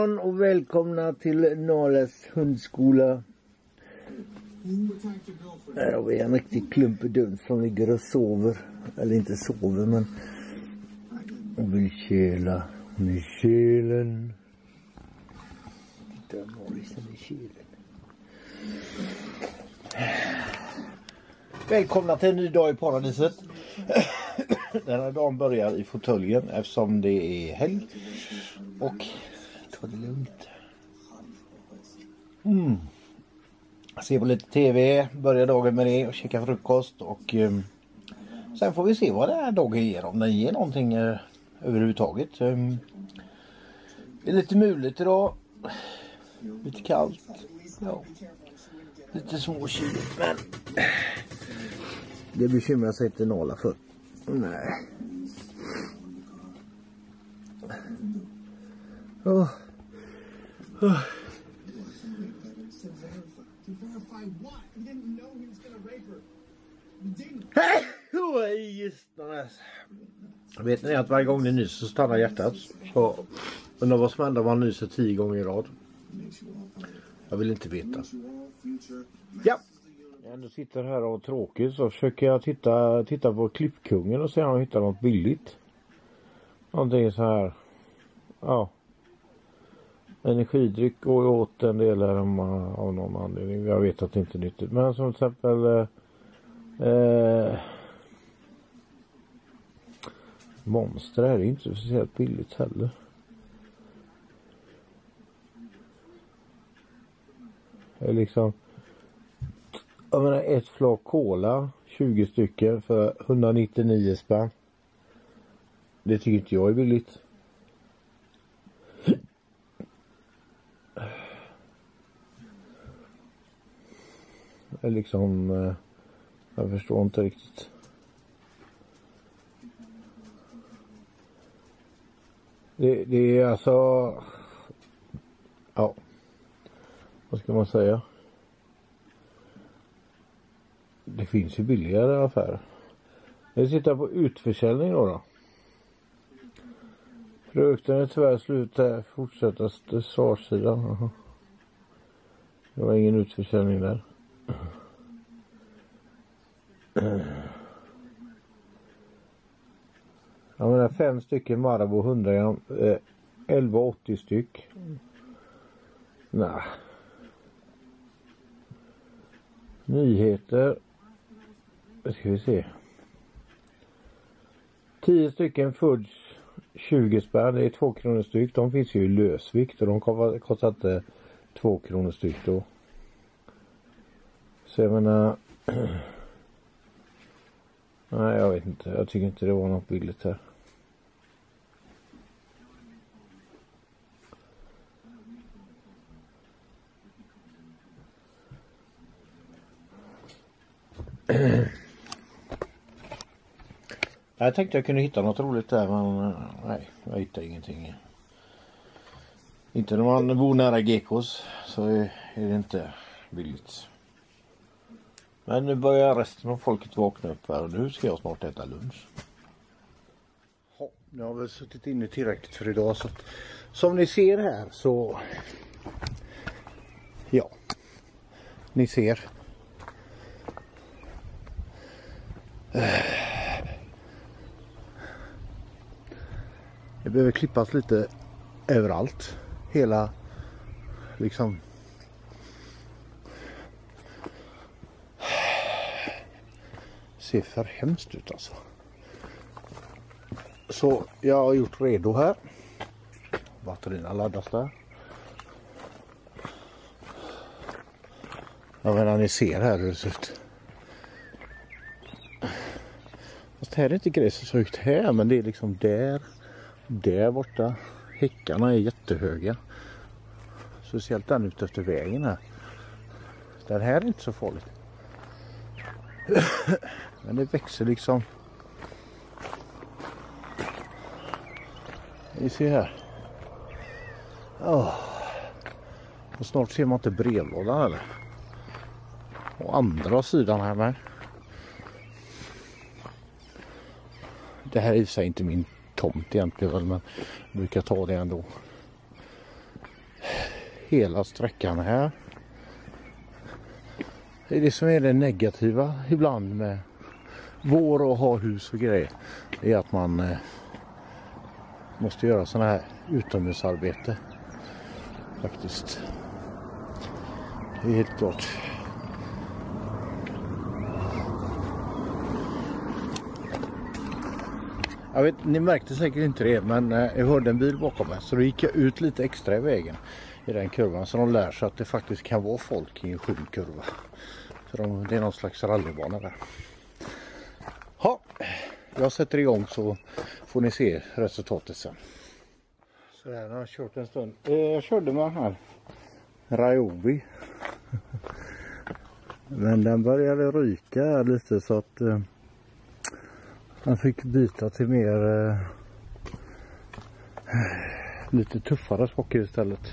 morgon och välkomna till Nales hundskola. Här har vi en riktig klumpedund som ligger och sover. Eller inte sover, men hon vill köla. Hon är kölen. Titta, Morrison är kölen. Välkomna till en ny dag i paradiset. Den här dagen börjar i fåtöljen eftersom det är helg. Och ta det lugnt. Se på lite tv, börja dagen med det och käka frukost. Och sen får vi se vad den här dagen ger. Om den ger någonting överhuvudtaget. Det är lite muligt idag. Lite kallt. Ja. Lite småkyligt, men det bekymrar sig inte Nala för. Nej. Vet ni att varje gång ni nyser så stannar hjärtat? Så undrar vad som händer om man nyser 10 gånger i rad. Jag vill inte veta. Ja. Jag ändå sitter här och tråkigt så försöker jag titta på Klippkungen och se om jag hittar något billigt. Någonting så här. Ja. Energidryck går åt en del här av någon anledning. Jag vet att det inte är nyttigt. Men som till exempel Monster är inte speciellt billigt heller. Det är liksom, jag menar, ett flak cola 20 stycken för 199 spänn. Det tycker inte jag är billigt. Det är liksom, jag förstår inte riktigt. Det är alltså, ja, vad ska man säga? Det finns ju billigare affärer. Jag sitter på utförsäljning då. Produkten är tyvärr slut här. Fortsätta svarssidan. Det var ingen utförsäljning där. Jag menar 5 stycken Marabou 100 gram. 11,80 styck. Nej. Nyheter. Ska vi se. 10 stycken Fudge 20 spänn. Det är 2 kronor styck. De finns ju i lösvikt och de kostar inte 2 kronor styck då. Så jag menar. Nej, jag vet inte. Jag tycker inte det var något billigt här. Jag tänkte jag kunde hitta något roligt där, men nej, jag hittar ingenting. Inte när man bor nära Gekos så är det inte billigt. Men nu börjar resten av folket vakna upp här och nu ska jag snart äta lunch. Ja, nu har väl suttit inne tillräckligt för idag, så som ni ser här så, ja, ni ser. Det behöver klippas lite överallt. Hela liksom. Ser för hemskt ut alltså. Så jag har gjort redo här. Batterierna laddas där. Jag menar, ni ser här hur det ser ut. Fast här är inte gräset så högt här, men det är liksom där borta. Häckarna är jättehöga. Speciellt den ute efter vägen här. Den här är inte så farligt. Men det växer liksom. Ni ser här. Och snart ser man inte brevlådan eller. Och andra sidan här med. Det här är i sig inte min tomt egentligen, men jag brukar ta det ändå. hela sträckan här. Det är det som är det negativa ibland med vår och ha hus och grejer. Det är att man måste göra sådana här utomhusarbete. Faktiskt. Det är helt klart. Jag vet, ni märkte säkert inte det, men jag hörde en bil bakom mig. Så då gick jag ut lite extra i vägen i den kurvan. Så de lär sig att det faktiskt kan vara folk i en skylkurva. För det är någon slags rallybana där. Ja, jag sätter igång så får ni se resultatet sen. Så här har jag kört en stund. Jag körde med den här Ryobi. Men den började ryka lite så att man fick byta till mer lite tuffare spocker istället.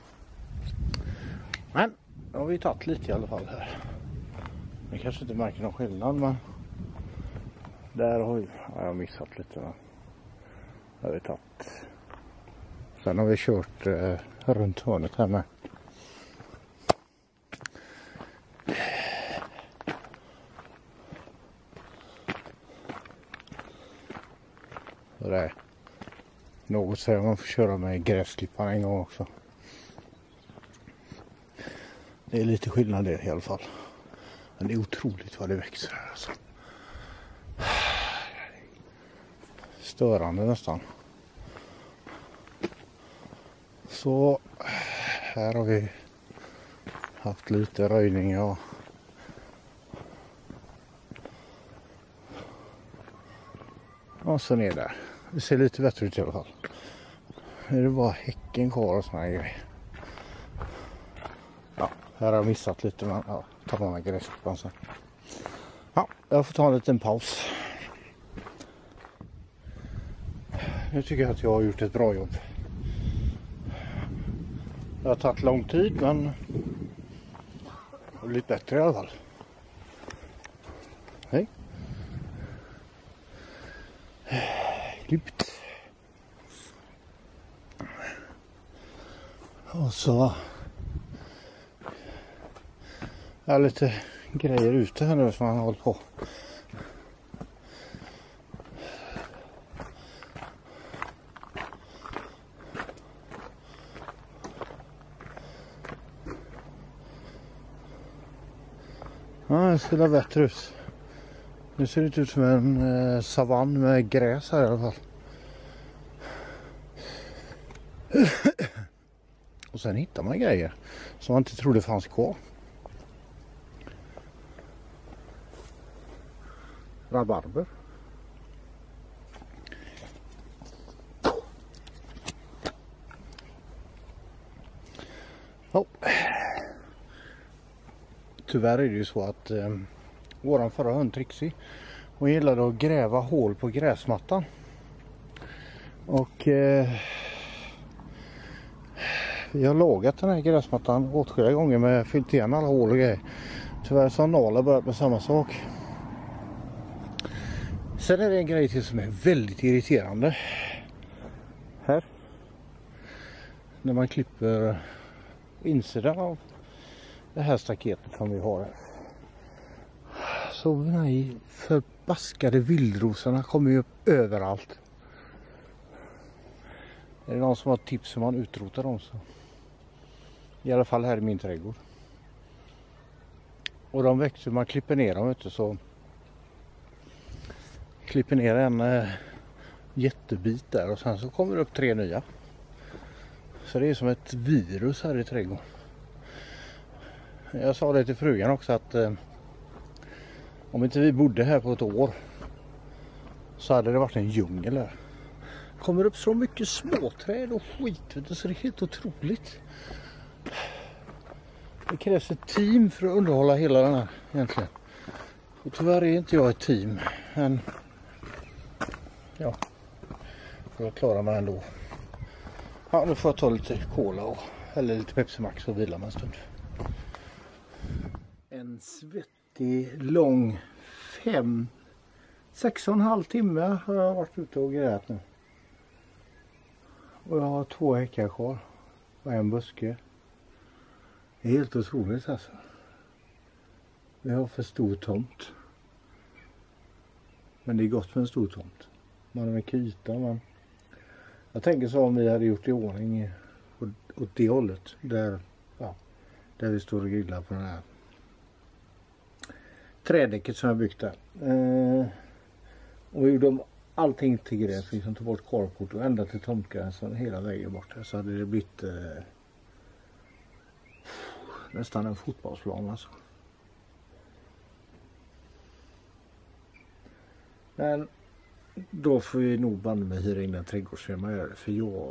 Men då har vi tagit lite i alla fall här. Man kanske inte märker någon skillnad, men där har jag missat lite. Har vi tagit. Sen har vi kört runt hörnet här med. Och det är något så man får köra med gräsklipparen en gång också. Det är lite skillnad det i alla fall. Men det är otroligt vad det växer här alltså. Störande nästan. Så här har vi haft lite röjning och så ner där. Det ser lite bättre ut i alla fall. Nu är det bara häcken kvar och såna här grejer. Ja, här har jag missat lite, men ja, tar man med gräsklipparen sen. Ja, jag får ta en liten paus. Nu tycker jag att jag har gjort ett bra jobb. Det har tagit lång tid, men det har blivit bättre i alla fall. Hej. Klippt. Och så är lite grejer ute här nu som man håller på. Ja, det ser bättre ut. Nu ser det ut som en savann med gräs här i alla fall. Och sen hittar man grejer som man inte trodde fanns kvar. Rabarber. Oh. Tyvärr är det ju så att våran förra hund Trixie, hon gillade att gräva hål på gräsmattan. Och vi har lagat den här gräsmattan åtskilliga gånger med fyllt igen alla hål och grejer. Tyvärr så har Nala börjat med samma sak. Sen är det en grej till som är väldigt irriterande. Här. När man klipper insidan av det här staketet som vi har här. Så nej, förbaskade vildrosorna kommer ju upp överallt. Är det någon som har tips om man utrotar dem så? I alla fall här i min trädgård. Och de växer, man klipper ner dem inte så. Klipper ner en jättebit där och sen så kommer det upp 3 nya. Så det är som ett virus här i trädgården. Jag sa det till frugan också att om inte vi bodde här på ett år så hade det varit en djungel här. Kommer upp så mycket småträd och skit, så det är helt otroligt. Det krävs ett team för att underhålla hela den här egentligen. Och tyvärr är inte jag ett team, men ja, jag klarar mig ändå. Ja, nu får jag ta lite cola eller lite Pepsi Max och vila mig en stund. En svettig lång 6,5 timmar har jag varit ute och grejat nu. Och jag har 2 häckar kvar och en buske. Det är helt otroligt alltså. Vi har för stor tomt. Men det är gott för en stor tomt. Man har mycket yta. Jag tänker så om vi hade gjort i ordning åt det hållet. Där vi står och grillar på den här trädäcket som jag byggt där. Och vi gjorde allting till gräs. Liksom tog bort carport och ända till tomtgränsen hela vägen bort. Så hade det blivit nästan en fotbollsplan alltså. Men då får vi nog band med hyra in en trädgårdsfirma och göra det. För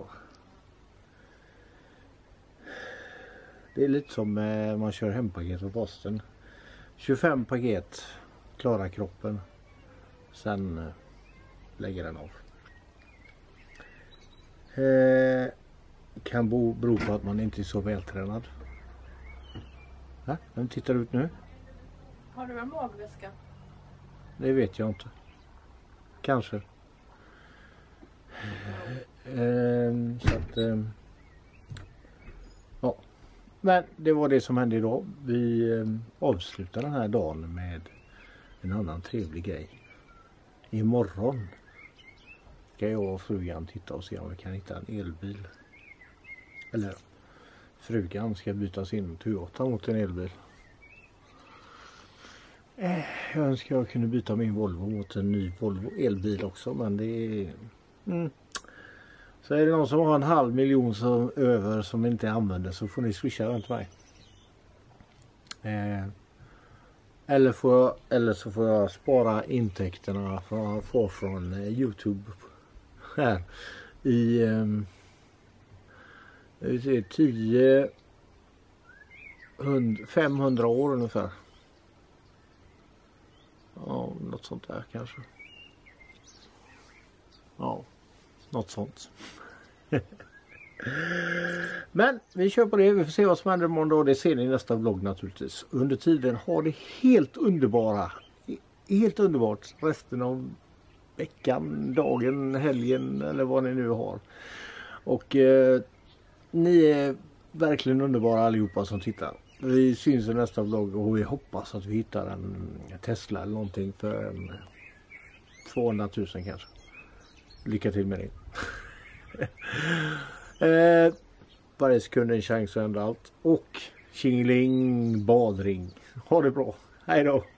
det är lite som man kör hempaket på posten. 25 paket klarar kroppen. Sen lägger den av. Kan bero på att man inte är så vältränad. Vem tittar ut nu? Har du en magväska? Det vet jag inte. Kanske. Så att, ja. Men det var det som hände idag. Vi avslutar den här dagen med en annan trevlig grej. Imorgon ska jag och frugan titta och se om vi kan hitta en elbil. Eller frugan ska byta sin Toyota mot en elbil. Jag önskar jag kunde byta min Volvo mot en ny Volvo elbil också, men det är... Så är det någon som har 500 000 över som inte använder, så får ni swisha runt mig. Eller så får jag spara intäkterna från YouTube här i 500 år ungefär. Ja, något sånt där kanske. Ja, något sånt. Men vi kör på det. Vi får se vad som händer imorgon då. Det ser ni i nästa vlogg naturligtvis. Under tiden har det helt underbara. Helt underbart. Resten av veckan, dagen, helgen eller vad ni nu har. Och ni är verkligen underbara allihopa som tittar. Vi syns i nästa vlogg och vi hoppas att vi hittar en Tesla eller någonting för en 200 000 kanske. Lycka till med det. Varje sekund en chans att ändra allt. Och tjingeling badring. Ha det bra. Hej då.